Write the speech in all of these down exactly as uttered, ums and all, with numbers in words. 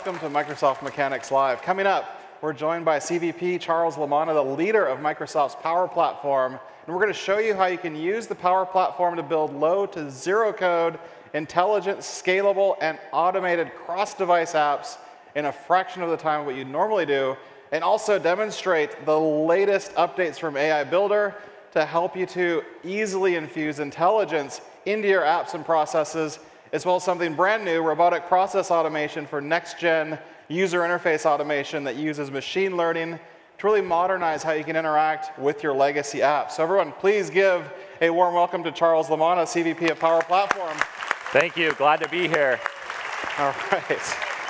welcome to Microsoft Mechanics Live. Coming up, we're joined by C V P Charles Lamanna, the leader of Microsoft's Power Platform, and we're going to show you how you can use the Power Platform to build low to zero code, intelligent, scalable, and automated cross-device apps in a fraction of the time of what you normally do, and also demonstrate the latest updates from A I Builder to help you to easily infuse intelligence into your apps and processes, as well as something brand new, Robotic Process Automation for next-gen user interface automation that uses machine learning to really modernize how you can interact with your legacy apps. So everyone, please give a warm welcome to Charles Lamanna, C V P of Power Platform. Thank you. Glad to be here. All right.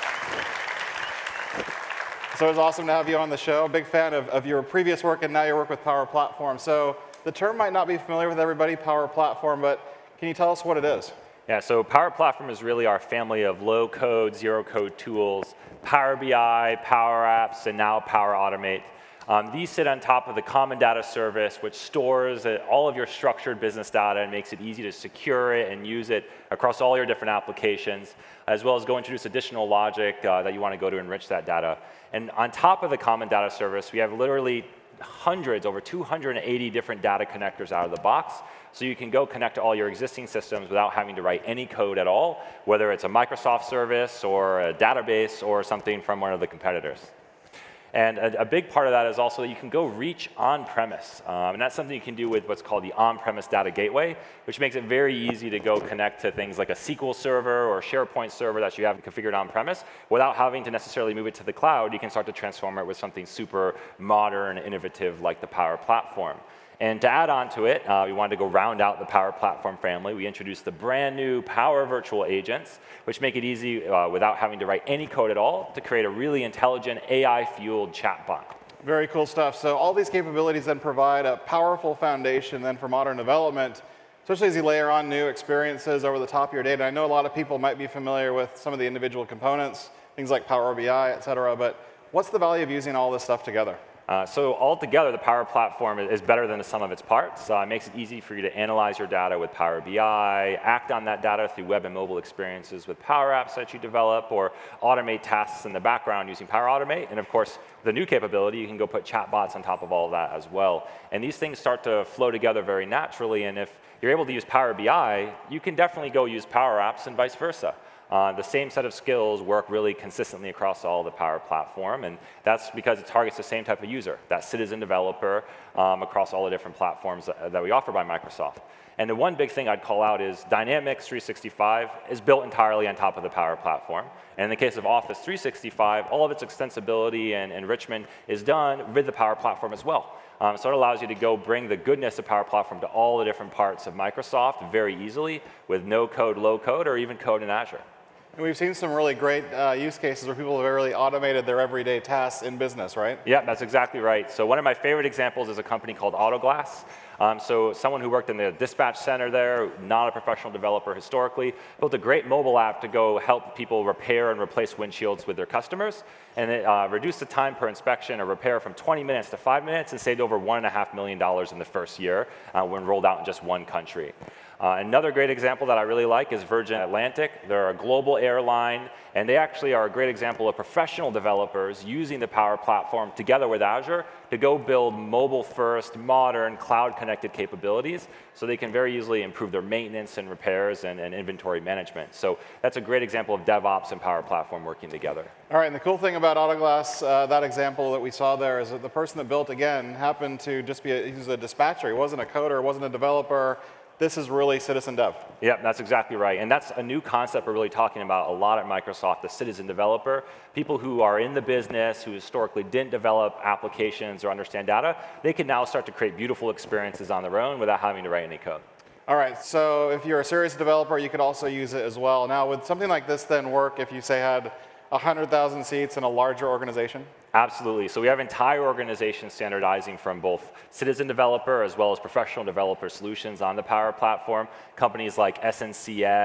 So it's awesome to have you on the show. Big fan of, of your previous work and now your work with Power Platform. So the term might not be familiar with everybody, Power Platform, but can you tell us what it is? Yeah, so Power Platform is really our family of low-code, zero-code tools, Power B I, PowerApps, and now Power Automate. Um, these sit on top of the Common Data Service, which stores uh, all of your structured business data and makes it easy to secure it and use it across all your different applications, as well as go introduce additional logic uh, that you want to go to enrich that data. And on top of the Common Data Service, we have literally hundreds, over two hundred eighty different data connectors out of the box. So you can go connect to all your existing systems without having to write any code at all, whether it's a Microsoft service or a database or something from one of the competitors. And a, a big part of that is also that you can go reach on-premise. Um, and that's something you can do with what's called the on-premise data gateway, which makes it very easy to go connect to things like a S Q L server or a SharePoint server that you have configured on-premise without having to necessarily move it to the cloud. You can start to transform it with something super modern, innovative like the Power Platform. And to add on to it, uh, we wanted to go round out the Power Platform family. We introduced the brand new Power Virtual Agents, which make it easy uh, without having to write any code at all to create a really intelligent A I-fueled chatbot. Very cool stuff. So all these capabilities then provide a powerful foundation then for modern development, especially as you layer on new experiences over the top of your data. I know a lot of people might be familiar with some of the individual components, things like Power B I, et cetera, but what's the value of using all this stuff together? Uh, so altogether, the Power Platform is better than the sum of its parts. Uh, it makes it easy for you to analyze your data with Power B I, act on that data through web and mobile experiences with PowerApps that you develop, or automate tasks in the background using Power Automate. And of course, the new capability, you can go put chatbots on top of all of that as well. And these things start to flow together very naturally. And if you're able to use Power B I, you can definitely go use PowerApps and vice versa. Uh, the same set of skills work really consistently across all the Power Platform, and that's because it targets the same type of user, that citizen developer, um, across all the different platforms that, that we offer by Microsoft. And the one big thing I'd call out is Dynamics three sixty-five is built entirely on top of the Power Platform. And in the case of Office three sixty-five, all of its extensibility and enrichment is done with the Power Platform as well. Um, so it allows you to go bring the goodness of Power Platform to all the different parts of Microsoft very easily with no code, low code, or even code in Azure. And we've seen some really great uh, use cases where people have really automated their everyday tasks in business, right? Yeah, that's exactly right. So one of my favorite examples is a company called Autoglass. Um, so someone who worked in the dispatch center there, not a professional developer historically, built a great mobile app to go help people repair and replace windshields with their customers. And it uh, reduced the time per inspection or repair from twenty minutes to five minutes and saved over one point five million dollars in the first year uh, when rolled out in just one country. Uh, another great example that I really like is Virgin Atlantic. They're a global airline, and they actually are a great example of professional developers using the Power Platform together with Azure to go build mobile-first, modern, cloud-connected capabilities so they can very easily improve their maintenance and repairs and, and inventory management. So that's a great example of DevOps and Power Platform working together. All right, and the cool thing about Autoglass, uh, that example that we saw there, is that the person that built, again, happened to just be a, he was a dispatcher. He wasn't a coder, wasn't a developer. This is really citizen dev. Yeah, that's exactly right. And that's a new concept we're really talking about a lot at Microsoft, the citizen developer. People who are in the business, who historically didn't develop applications or understand data, they can now start to create beautiful experiences on their own without having to write any code. All right, so if you're a serious developer, you could also use it as well. Now, would something like this then work if you, say, had one hundred thousand seats in a larger organization? Absolutely. So we have entire organizations standardizing from both citizen developer as well as professional developer solutions on the Power Platform. Companies like S N C F,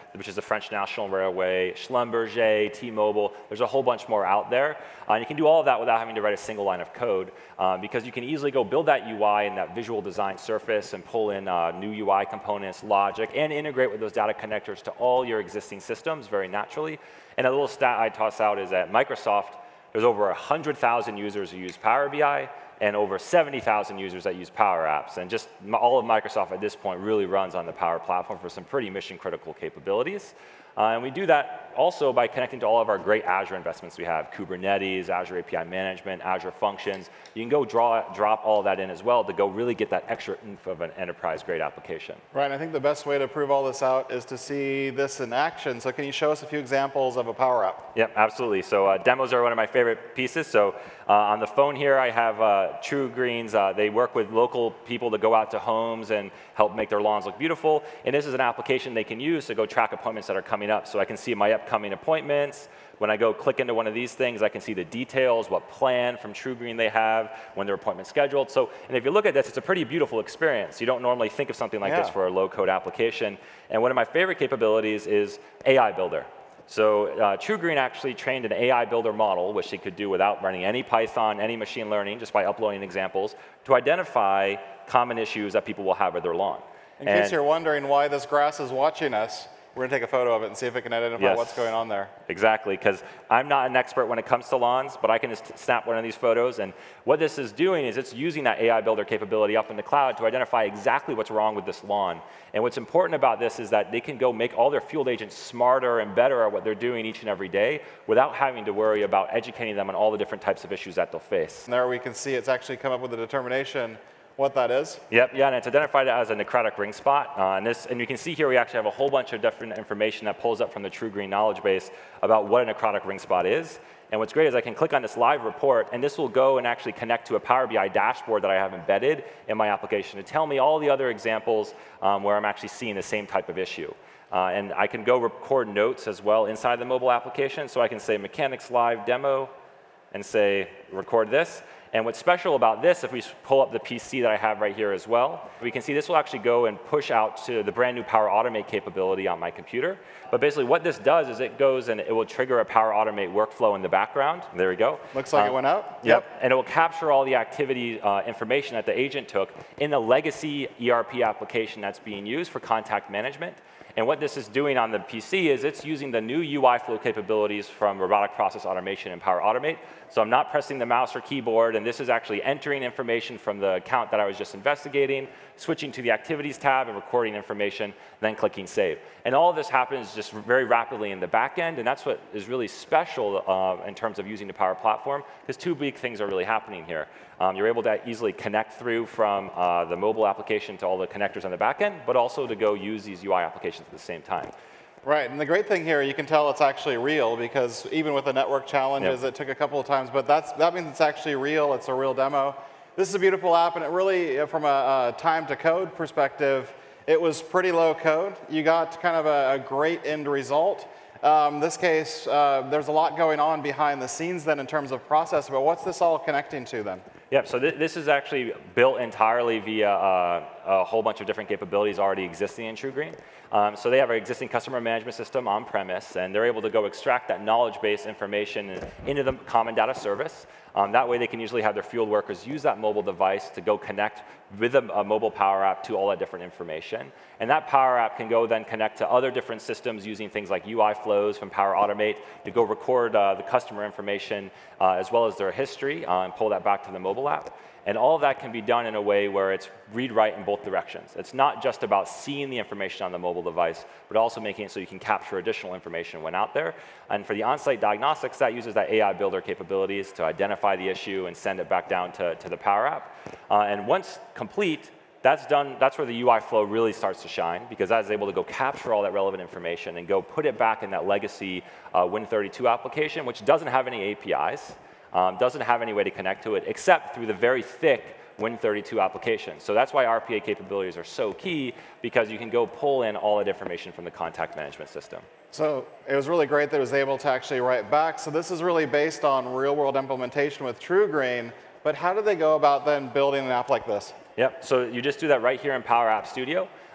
which is the French National Railway, Schlumberger, T-Mobile. There's a whole bunch more out there. Uh, and you can do all of that without having to write a single line of code, um, because you can easily go build that U I and that visual design surface and pull in uh, new U I components, logic, and integrate with those data connectors to all your existing systems very naturally. And a little stat I toss out is that Microsoft, there's over one hundred thousand users who use Power B I, and over seventy thousand users that use PowerApps. And just all of Microsoft at this point really runs on the Power Platform for some pretty mission-critical capabilities. Uh, and we do that also by connecting to all of our great Azure investments we have, Kubernetes, Azure A P I Management, Azure Functions. You can go draw, drop all of that in as well to go really get that extra oomph of an enterprise-grade application. Right, and I think the best way to prove all this out is to see this in action. So can you show us a few examples of a Power App? Yep, absolutely. So uh, demos are one of my favorite pieces. So uh, on the phone here, I have uh, True Greens. Uh, they work with local people to go out to homes and help make their lawns look beautiful. And this is an application they can use to go track appointments that are coming up. So I can see my upcoming appointments. When I go click into one of these things, I can see the details, what plan from TrueGreen they have, when their appointment's scheduled. So, and if you look at this, it's a pretty beautiful experience. You don't normally think of something like yeah. this for a low-code application. And one of my favorite capabilities is A I Builder. So uh, TrueGreen actually trained an A I Builder model, which it could do without running any Python, any machine learning, just by uploading examples, to identify common issues that people will have with their lawn. In and case you're wondering why this grass is watching us, we're going to take a photo of it and see if it can identify yes, what's going on there. Exactly, because I'm not an expert when it comes to lawns, but I can just snap one of these photos. And what this is doing is it's using that A I Builder capability up in the cloud to identify exactly what's wrong with this lawn. And what's important about this is that they can go make all their field agents smarter and better at what they're doing each and every day without having to worry about educating them on all the different types of issues that they'll face. And there we can see it's actually come up with a determination what that is. Yep, yeah, and it's identified as a necrotic ring spot. Uh, and, this, and you can see here we actually have a whole bunch of different information that pulls up from the TrueGreen knowledge base about what a necrotic ring spot is. And what's great is I can click on this live report, and this will go and actually connect to a Power B I dashboard that I have embedded in my application to tell me all the other examples um, where I'm actually seeing the same type of issue. Uh, and I can go record notes as well inside the mobile application. So I can say Mechanics Live Demo and say record this. And what's special about this, if we pull up the P C that I have right here as well, we can see this will actually go and push out to the brand new Power Automate capability on my computer. But basically what this does is it goes and it will trigger a Power Automate workflow in the background. There we go. Looks like um, it went out. Yep. yep. And it will capture all the activity uh, information that the agent took in the legacy E R P application that's being used for contact management. And what this is doing on the P C is it's using the new U I flow capabilities from Robotic Process Automation and Power Automate. So I'm not pressing the mouse or keyboard, and this is actually entering information from the account that I was just investigating, switching to the Activities tab and recording information, then clicking Save. And all of this happens just very rapidly in the back end, and that's what is really special uh, in terms of using the Power Platform, because two big things are really happening here. Um, you're able to easily connect through from uh, the mobile application to all the connectors on the back end, but also to go use these U I applications at the same time. Right, and the great thing here, you can tell it's actually real, because even with the network challenges, yep. it took a couple of times, but that's, that means it's actually real, it's a real demo. This is a beautiful app, and it really, from a, a time to code perspective, it was pretty low code. You got kind of a, a great end result. Um, in this case, uh, there's a lot going on behind the scenes then in terms of process, but what's this all connecting to then? Yep, so th this is actually built entirely via uh, a whole bunch of different capabilities already existing in TrueGreen. Um, so they have an existing customer management system on-premise, and they're able to go extract that knowledge-based information into the common data service. Um, that way they can usually have their field workers use that mobile device to go connect with a, a mobile Power App to all that different information. And that Power App can go then connect to other different systems using things like U I flows from Power Automate to go record uh, the customer information uh, as well as their history uh, and pull that back to the mobile app. And all of that can be done in a way where it's read-write in both directions. It's not just about seeing the information on the mobile device, but also making it so you can capture additional information when out there. And for the on-site diagnostics, that uses that A I Builder capabilities to identify the issue and send it back down to, to the Power App. Uh, and once complete, that's done, that's where the U I flow really starts to shine, because that is able to go capture all that relevant information and go put it back in that legacy uh, Win thirty-two application, which doesn't have any A P Is. Um, doesn't have any way to connect to it except through the very thick Win thirty-two application. So that's why R P A capabilities are so key, because you can go pull in all that information from the contact management system. So it was really great that it was able to actually write back. So this is really based on real-world implementation with TrueGreen, but how do they go about then building an app like this? Yep, so you just do that right here in Power App Studio.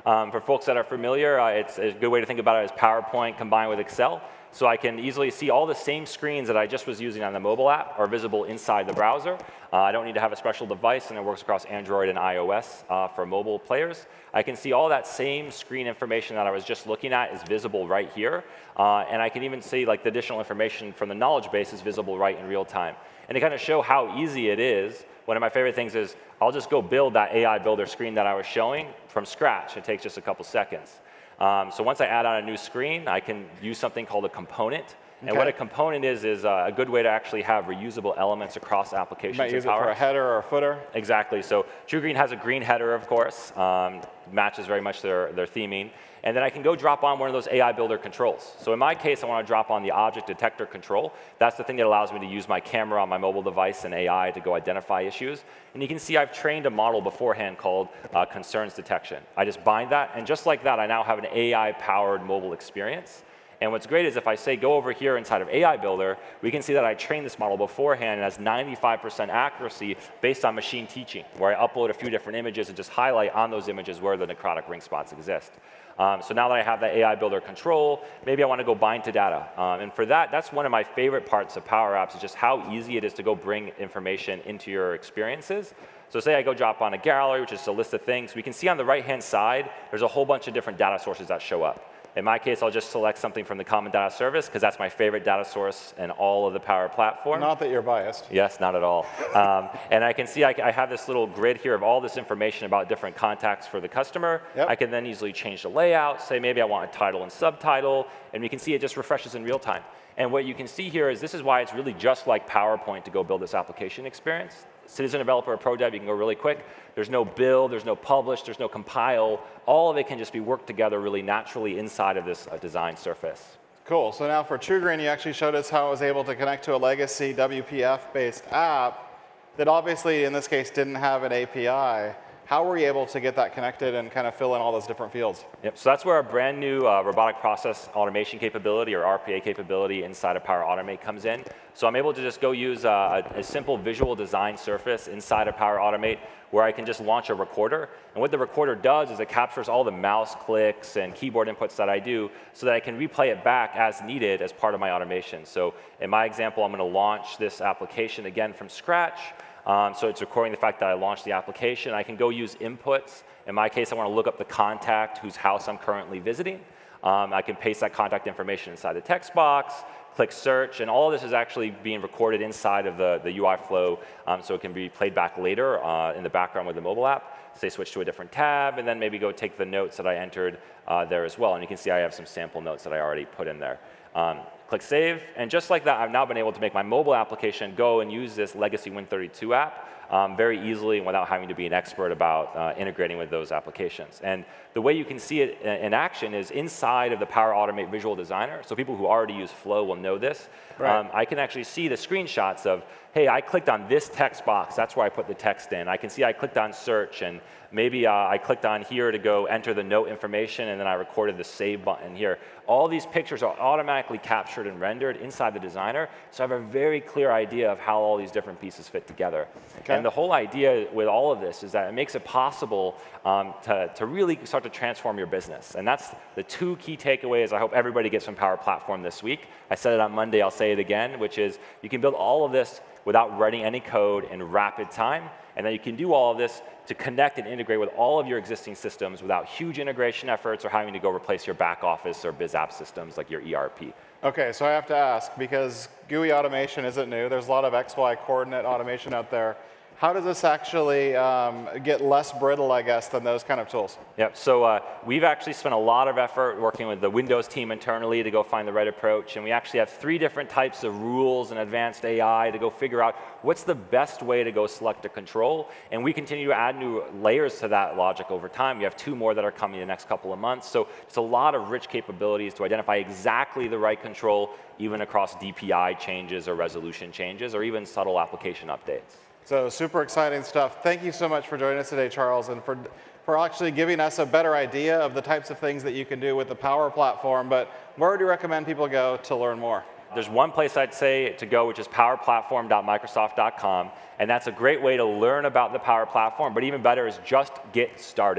Um, for folks that are familiar, uh, it's a good way to think about it as PowerPoint combined with Excel. So I can easily see all the same screens that I just was using on the mobile app are visible inside the browser. Uh, I don't need to have a special device, and it works across Android and iOS uh, for mobile players. I can see all that same screen information that I was just looking at is visible right here. Uh, and I can even see like the additional information from the knowledge base is visible right in real time. And to kind of show how easy it is, one of my favorite things is I'll just go build that A I builder screen that I was showing from scratch. It takes just a couple seconds. Um, so once I add on a new screen, I can use something called a component. Okay. And what a component is, is uh, a good way to actually have reusable elements across applications. You might use it for a header or a footer? Exactly. So TrueGreen has a green header, of course. Um, matches very much their, their theming. And then I can go drop on one of those A I builder controls. So in my case, I want to drop on the object detector control. That's the thing that allows me to use my camera on my mobile device and A I to go identify issues. And you can see I've trained a model beforehand called uh, concerns detection. I just bind that, and just like that, I now have an A I-powered mobile experience. And what's great is if I say go over here inside of A I Builder, we can see that I trained this model beforehand and has ninety-five percent accuracy based on machine teaching, where I upload a few different images and just highlight on those images where the necrotic ring spots exist. Um, so now that I have that A I Builder control, maybe I want to go bind to data. Um, and for that, that's one of my favorite parts of PowerApps, is just how easy it is to go bring information into your experiences. So say I go drop on a gallery, which is a list of things. We can see on the right-hand side, there's a whole bunch of different data sources that show up. In my case, I'll just select something from the Common Data Service, because that's my favorite data source in all of the Power Platform. Not that you're biased. Yes, not at all. um, and I can see I, I have this little grid here of all this information about different contacts for the customer. Yep. I can then easily change the layout, say maybe I want a title and subtitle, and you can see it just refreshes in real time. And what you can see here is this is why it's really just like PowerPoint to go build this application experience. Citizen developer or pro dev, you can go really quick. There's no build, there's no publish, there's no compile. All of it can just be worked together really naturally inside of this uh, design surface. Cool. So now for TrueGreen, you actually showed us how it was able to connect to a legacy W P F-based app that obviously, in this case, didn't have an A P I. How were you able to get that connected and kind of fill in all those different fields? Yep, so that's where our brand new uh, robotic process automation capability, or R P A capability, inside of Power Automate comes in. So I'm able to just go use uh, a, a simple visual design surface inside of Power Automate where I can just launch a recorder. And what the recorder does is it captures all the mouse clicks and keyboard inputs that I do so that I can replay it back as needed as part of my automation. So in my example, I'm going to launch this application again from scratch. Um, so it's recording the fact that I launched the application. I can go use inputs. In my case, I want to look up the contact whose house I'm currently visiting. Um, I can paste that contact information inside the text box, click search, and all of this is actually being recorded inside of the, the U I flow, um, so it can be played back later uh, in the background with the mobile app. Say switch to a different tab, and then maybe go take the notes that I entered uh, there as well. And you can see I have some sample notes that I already put in there. Um, click save, and just like that, I've now been able to make my mobile application go and use this legacy Win thirty-two app um, very easily and without having to be an expert about uh, integrating with those applications. And the way you can see it in action is inside of the Power Automate Visual Designer. So people who already use Flow will know this. Right. Um, I can actually see the screenshots of, hey, I clicked on this text box. That's where I put the text in. I can see I clicked on search, and maybe uh, I clicked on here to go enter the note information, and then I recorded the save button here. All these pictures are automatically captured and rendered inside the designer, so I have a very clear idea of how all these different pieces fit together. Okay. And the whole idea with all of this is that it makes it possible um, to, to really start to transform your business. And that's the two key takeaways I hope everybody gets from Power Platform this week. I said it on Monday, I'll say it again, which is you can build all of this without writing any code in rapid time, and then you can do all of this to connect and integrate with all of your existing systems without huge integration efforts or having to go replace your back office or biz app systems like your E R P. Okay, so I have to ask, because G U I automation isn't new, there's a lot of X Y coordinate automation out there. How does this actually um, get less brittle, I guess, than those kind of tools? Yep, so uh, we've actually spent a lot of effort working with the Windows team internally to go find the right approach, and we actually have three different types of rules and advanced A I to go figure out what's the best way to go select a control, and we continue to add new layers to that logic over time. We have two more that are coming in the next couple of months, so it's a lot of rich capabilities to identify exactly the right control, even across D P I changes or resolution changes, or even subtle application updates. So super exciting stuff. Thank you so much for joining us today, Charles, and for, for actually giving us a better idea of the types of things that you can do with the Power Platform. But where would you recommend people go to learn more? There's one place I'd say to go, which is power platform dot microsoft dot com, and that's a great way to learn about the Power Platform, but even better is just get started.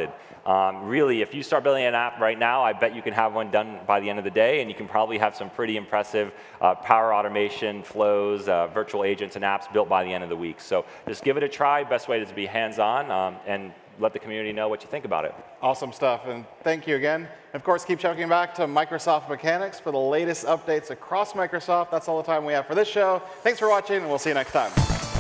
Um, really, if you start building an app right now, I bet you can have one done by the end of the day, and you can probably have some pretty impressive uh, power automation flows, uh, virtual agents, and apps built by the end of the week. So just give it a try. Best way is to be hands-on um, and let the community know what you think about it. Awesome stuff, and thank you again. And of course, keep checking back to Microsoft Mechanics for the latest updates across Microsoft. That's all the time we have for this show. Thanks for watching, and we'll see you next time.